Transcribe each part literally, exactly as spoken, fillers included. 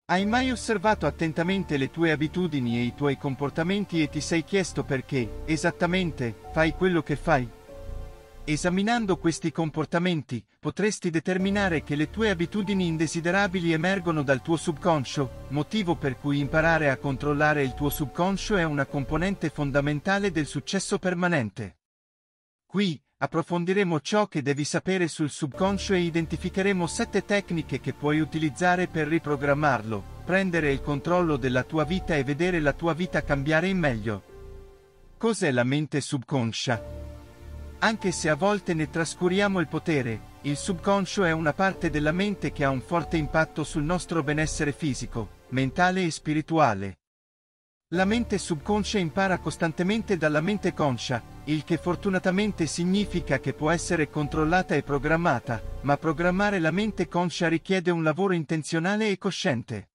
Hai mai osservato attentamente le tue abitudini e i tuoi comportamenti e ti sei chiesto perché, esattamente, fai quello che fai? Esaminando questi comportamenti, potresti determinare che le tue abitudini indesiderabili emergono dal tuo subconscio, motivo per cui imparare a controllare il tuo subconscio è una componente fondamentale del successo permanente. Qui, approfondiremo ciò che devi sapere sul subconscio e identificheremo sette tecniche che puoi utilizzare per riprogrammarlo, prendere il controllo della tua vita e vedere la tua vita cambiare in meglio. Cos'è la mente subconscia? Anche se a volte ne trascuriamo il potere, il subconscio è una parte della mente che ha un forte impatto sul nostro benessere fisico, mentale e spirituale. La mente subconscia impara costantemente dalla mente conscia, il che fortunatamente significa che può essere controllata e programmata, ma programmare la mente conscia richiede un lavoro intenzionale e cosciente.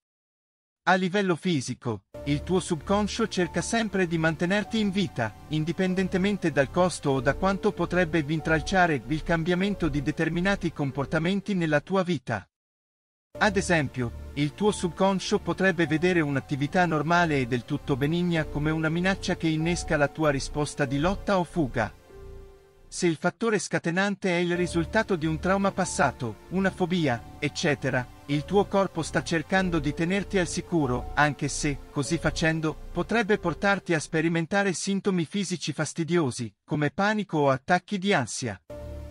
A livello fisico, il tuo subconscio cerca sempre di mantenerti in vita, indipendentemente dal costo o da quanto potrebbe intralciare il cambiamento di determinati comportamenti nella tua vita. Ad esempio, il tuo subconscio potrebbe vedere un'attività normale e del tutto benigna come una minaccia che innesca la tua risposta di lotta o fuga. Se il fattore scatenante è il risultato di un trauma passato, una fobia, eccetera, il tuo corpo sta cercando di tenerti al sicuro, anche se, così facendo, potrebbe portarti a sperimentare sintomi fisici fastidiosi, come panico o attacchi di ansia.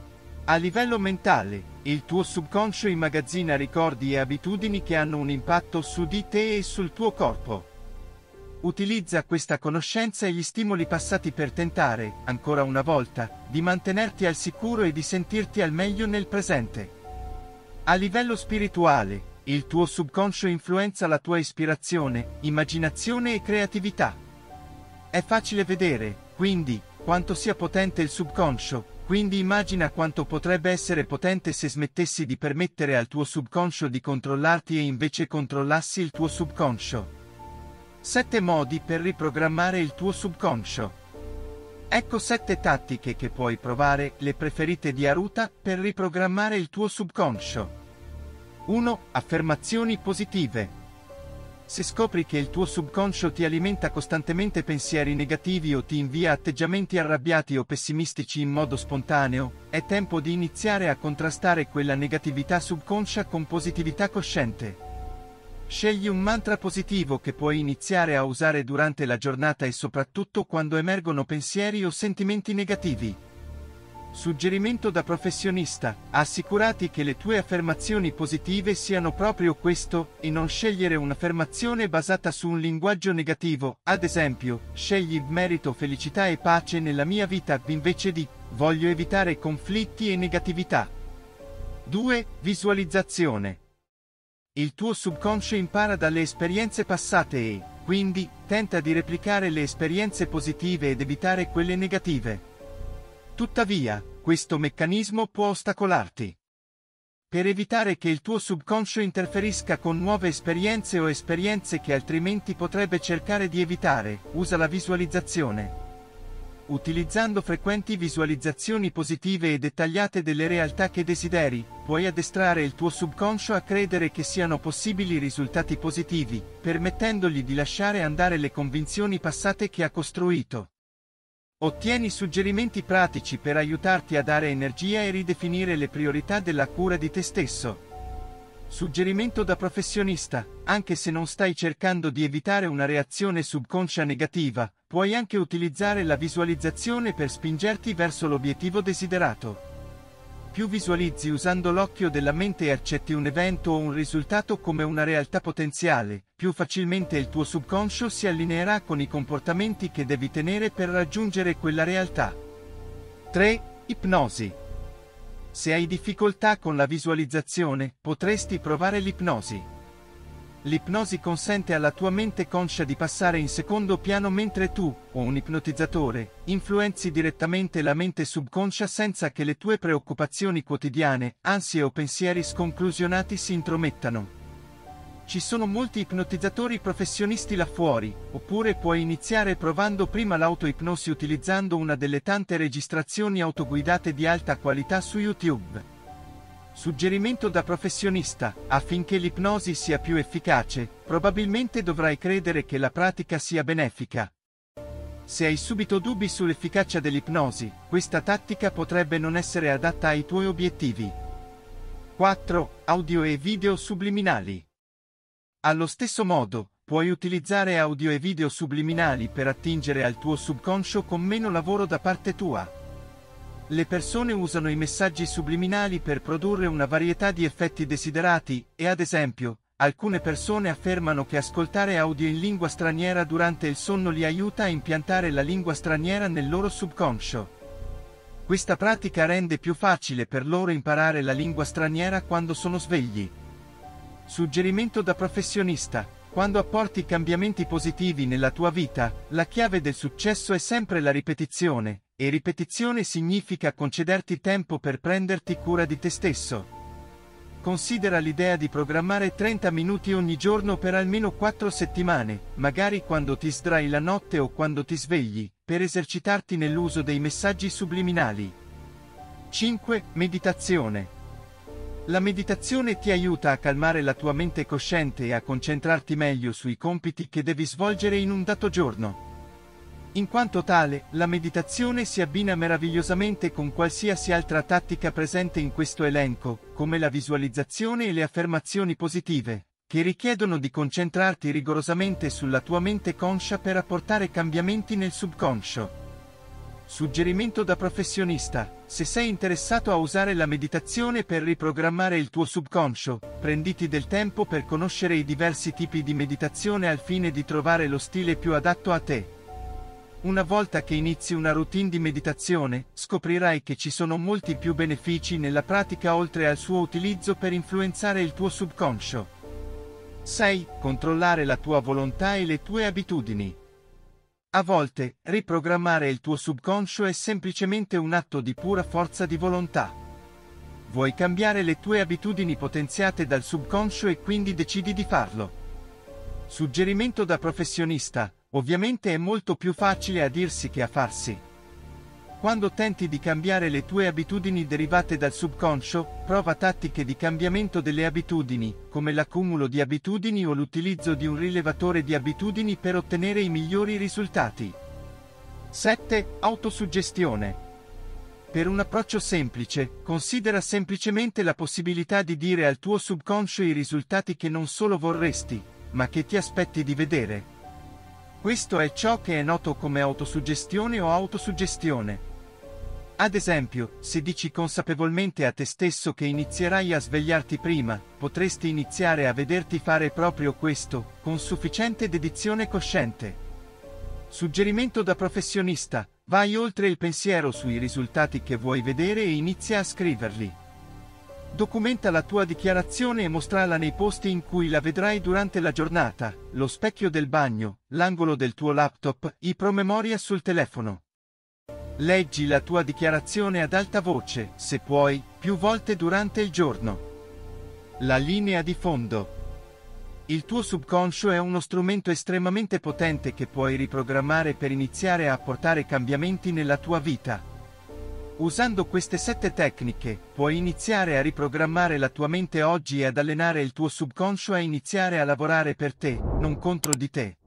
A livello mentale, il tuo subconscio immagazzina ricordi e abitudini che hanno un impatto su di te e sul tuo corpo. Utilizza questa conoscenza e gli stimoli passati per tentare, ancora una volta, di mantenerti al sicuro e di sentirti al meglio nel presente. A livello spirituale, il tuo subconscio influenza la tua ispirazione, immaginazione e creatività. È facile vedere, quindi, quanto sia potente il subconscio. Quindi immagina quanto potrebbe essere potente se smettessi di permettere al tuo subconscio di controllarti e invece controllassi il tuo subconscio. sette modi per riprogrammare il tuo subconscio. Ecco sette tattiche che puoi provare, le preferite di Aruta, per riprogrammare il tuo subconscio. uno. Affermazioni positive. Se scopri che il tuo subconscio ti alimenta costantemente pensieri negativi o ti invia atteggiamenti arrabbiati o pessimistici in modo spontaneo, è tempo di iniziare a contrastare quella negatività subconscia con positività cosciente. Scegli un mantra positivo che puoi iniziare a usare durante la giornata e soprattutto quando emergono pensieri o sentimenti negativi. Suggerimento da professionista: assicurati che le tue affermazioni positive siano proprio questo, e non scegliere un'affermazione basata su un linguaggio negativo, ad esempio, scegli merito felicità e pace nella mia vita invece di voglio evitare conflitti e negatività. due. Visualizzazione. Il tuo subconscio impara dalle esperienze passate e, quindi, tenta di replicare le esperienze positive ed evitare quelle negative. Tuttavia, questo meccanismo può ostacolarti. Per evitare che il tuo subconscio interferisca con nuove esperienze o esperienze che altrimenti potrebbe cercare di evitare, usa la visualizzazione. Utilizzando frequenti visualizzazioni positive e dettagliate delle realtà che desideri, puoi addestrare il tuo subconscio a credere che siano possibili risultati positivi, permettendogli di lasciare andare le convinzioni passate che ha costruito. Ottieni suggerimenti pratici per aiutarti a dare energia e ridefinire le priorità della cura di te stesso. Suggerimento da professionista: anche se non stai cercando di evitare una reazione subconscia negativa, puoi anche utilizzare la visualizzazione per spingerti verso l'obiettivo desiderato. Più visualizzi usando l'occhio della mente e accetti un evento o un risultato come una realtà potenziale, più facilmente il tuo subconscio si allineerà con i comportamenti che devi tenere per raggiungere quella realtà. tre. Ipnosi. Se hai difficoltà con la visualizzazione, potresti provare l'ipnosi. L'ipnosi consente alla tua mente conscia di passare in secondo piano mentre tu, o un ipnotizzatore, influenzi direttamente la mente subconscia senza che le tue preoccupazioni quotidiane, ansie o pensieri sconclusionati si intromettano. Ci sono molti ipnotizzatori professionisti là fuori, oppure puoi iniziare provando prima l'autoipnosi utilizzando una delle tante registrazioni autoguidate di alta qualità su YouTube. Suggerimento da professionista: affinché l'ipnosi sia più efficace, probabilmente dovrai credere che la pratica sia benefica. Se hai subito dubbi sull'efficacia dell'ipnosi, questa tattica potrebbe non essere adatta ai tuoi obiettivi. quattro. Audio e video subliminali. Allo stesso modo, puoi utilizzare audio e video subliminali per attingere al tuo subconscio con meno lavoro da parte tua. Le persone usano i messaggi subliminali per produrre una varietà di effetti desiderati, e ad esempio, alcune persone affermano che ascoltare audio in lingua straniera durante il sonno li aiuta a impiantare la lingua straniera nel loro subconscio. Questa pratica rende più facile per loro imparare la lingua straniera quando sono svegli. Suggerimento da professionista: quando apporti cambiamenti positivi nella tua vita, la chiave del successo è sempre la ripetizione, e ripetizione significa concederti tempo per prenderti cura di te stesso. Considera l'idea di programmare trenta minuti ogni giorno per almeno quattro settimane, magari quando ti sdrai la notte o quando ti svegli, per esercitarti nell'uso dei messaggi subliminali. cinque. Meditazione. La meditazione ti aiuta a calmare la tua mente cosciente e a concentrarti meglio sui compiti che devi svolgere in un dato giorno. In quanto tale, la meditazione si abbina meravigliosamente con qualsiasi altra tattica presente in questo elenco, come la visualizzazione e le affermazioni positive, che richiedono di concentrarti rigorosamente sulla tua mente conscia per apportare cambiamenti nel subconscio. Suggerimento da professionista: se sei interessato a usare la meditazione per riprogrammare il tuo subconscio, prenditi del tempo per conoscere i diversi tipi di meditazione al fine di trovare lo stile più adatto a te. Una volta che inizi una routine di meditazione, scoprirai che ci sono molti più benefici nella pratica oltre al suo utilizzo per influenzare il tuo subconscio. sei. Controllare la tua volontà e le tue abitudini. A volte, riprogrammare il tuo subconscio è semplicemente un atto di pura forza di volontà. Vuoi cambiare le tue abitudini potenziate dal subconscio e quindi decidi di farlo. Suggerimento da professionista: ovviamente è molto più facile a dirsi che a farsi. Quando tenti di cambiare le tue abitudini derivate dal subconscio, prova tattiche di cambiamento delle abitudini, come l'accumulo di abitudini o l'utilizzo di un rilevatore di abitudini per ottenere i migliori risultati. sette. Autosuggestione. Per un approccio semplice, considera semplicemente la possibilità di dire al tuo subconscio i risultati che non solo vorresti, ma che ti aspetti di vedere. Questo è ciò che è noto come autosuggestione o autosuggestione. Ad esempio, se dici consapevolmente a te stesso che inizierai a svegliarti prima, potresti iniziare a vederti fare proprio questo, con sufficiente dedizione cosciente. Suggerimento da professionista: vai oltre il pensiero sui risultati che vuoi vedere e inizia a scriverli. Documenta la tua dichiarazione e mostrala nei posti in cui la vedrai durante la giornata: lo specchio del bagno, l'angolo del tuo laptop, i promemoria sul telefono. Leggi la tua dichiarazione ad alta voce, se puoi, più volte durante il giorno. La linea di fondo. Il tuo subconscio è uno strumento estremamente potente che puoi riprogrammare per iniziare a apportare cambiamenti nella tua vita. Usando queste sette tecniche, puoi iniziare a riprogrammare la tua mente oggi e ad allenare il tuo subconscio a iniziare a lavorare per te, non contro di te.